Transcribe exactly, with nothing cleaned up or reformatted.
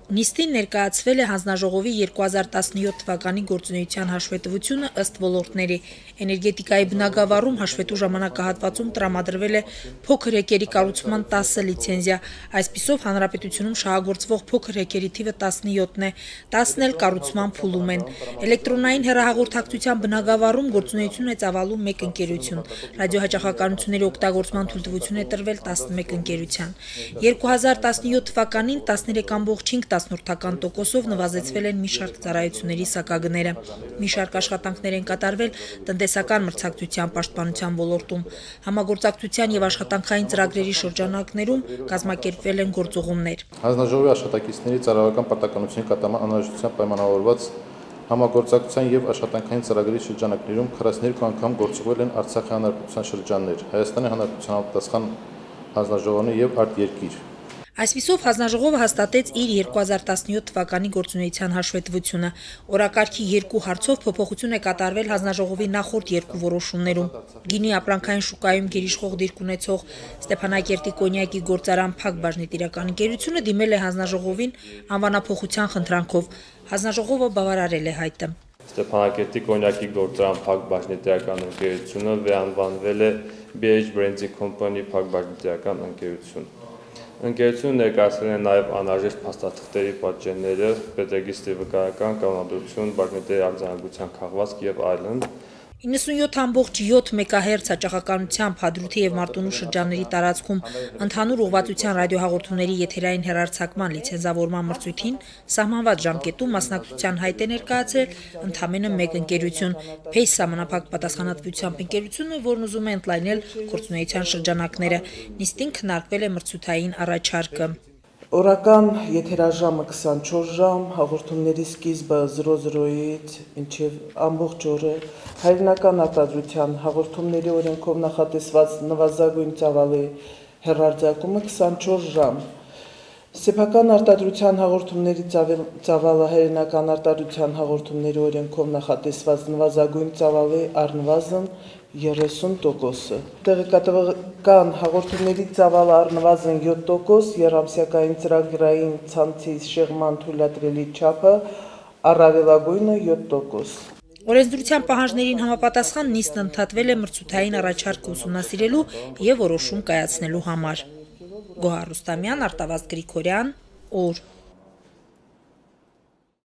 Նիստին ներկայացվել է հանձնաժողովի երկու հազար տասնյոթ թվականի գործունեության հաշվետվությունը ըստ ոլորտների։ Էներգետիկայի բնագավառում հաշվետու ժամանակահատվածում տրամադրվել է փոքր հեկերի կառուցման տասը լիցենզիա, այսպիսով հանրապետությունում շահագործվող փոքր հեկերի թիվը տասնյոթն է, տասն էլ կառուցման փուլում են։ Էլեկտրոնային հեռահաղորդակցության բնագավառում գործունեություն է ծավալում մեկ ընկերություն։ Ռադիոհաճախականությունների օգտագործման թույլտվություն է տրվել տասնմեկ ընկերության։ երկու հազար տասնյոթ թվականին տասներեք կամբողջ հինգ տոկոսով նվազեցվել են մի շարք ծառայությունների սակագները։ Մի շարք աշխատանքներ են կատարվել տնտեսական մրցակցության պաշտպանության ոլորտում։ Համագործակցության եւ աշխատանքային ծրագրերի շրջանակներում կազմակերպվել են գործուղումներ։ Հանձնաժողովի աշխատակիցների ծառայական պարտականությունների կատարման անհրաժեշտությամբ պայմանավորված համագործակցության եւ աշխատանքային ծրագրերի շրջանակներում քառասունյոթ անգամ գործուղվել են Արցախի հանրապետության շրջաններ, Հայաստանի հանրապետության համապատասխան հանձնաժողովներ եւ արտերկիր։ Այսպիսով հանձնաժողովը հաստատեց իր երկու հազար տասնյոթ թվականի գործունեության հաշվետվությունը։ Օրակարգի երկու հարցով փոփոխություն է կատարվել հանձնաժողովի նախորդ երկու որոշումներում։ Գինի ապրանքային շուկայում գերիշխող դիրք ունեցող Ստեփանակերտի կոնյակի գործարան Փակ բաժնետիրական ընկերությունը դիմել է հանձնաժողովին անվանափոխության խնդրանքով։ Հանձնաժողովը բավարարել է հայտը։ Ստեփանակերտի կոնյակի գործարան Փակ բաժնետիրական ընկերությունը վերանվանվել է բի էյչ Branding Company Փակ բաժնետիրական ընկերություն։ Ընկերությունը ներկայացրել է նաև անհրաժեշտ փաստաթղթերի պատճենները, պետրեգիստրի վկայական կանոնադրություն, բաժնետերի արձանագրության քաղվածք եւ այլն։ իննսունյոթ կամբողջ յոթ մեգահերց հաճախականությամբ Հադրութի եւ Մարտունու շրջանների տարածքում ընդհանուր ուղղվածության ռադիոհաղորդումների եթերային հեռարձակման լիցենզավորման մրցույթին սահմանված ժամկետում մասնակցության հայտ է ներկայացրել ընդամենը մեկ ընկերություն՝ Փեյս սահմանափակ պատասխանատվությամբ ընկերությունը, որն ուզում է ընդլայնել գործունեության շրջանակները։ Նիստին քննարկվել է մրցութային առաջարկը։ Օրական եթերաժամը քսանչորս ժամ, հաղորդումների սկիզբը զրո զրոյից մինչև ամբողջ օրը, հայրենական արտադրության հաղորդումների օրենքով նախատեսված նվազագույն ծավալի հեռարձակումը քսանչորս ժամ, սեփական արտադրության հաղորդումների ծավալը հայրենական արտադրության հաղորդումների օրենքով նախատեսված նվազագույն ծավալի առնվազն երեսուն տոկոսը։ Տեղեկատվական հաղորդումների ծավալը առնվազն յոթ տոկոս, եռամսյակային ծրագրային ցանցի շեղման թույլատրելի չափը առավելագույնը յոթ տոկոս։ Օրենսդրության պահանջներին համապատասխան նիստն ընդհատվել է մրցութային առաջարկը ուսումնասիրելու եւ որոշում կայացնելու համար։ Գոհար Ռուստամյան, Արտավազդ Գրիգորյան, օր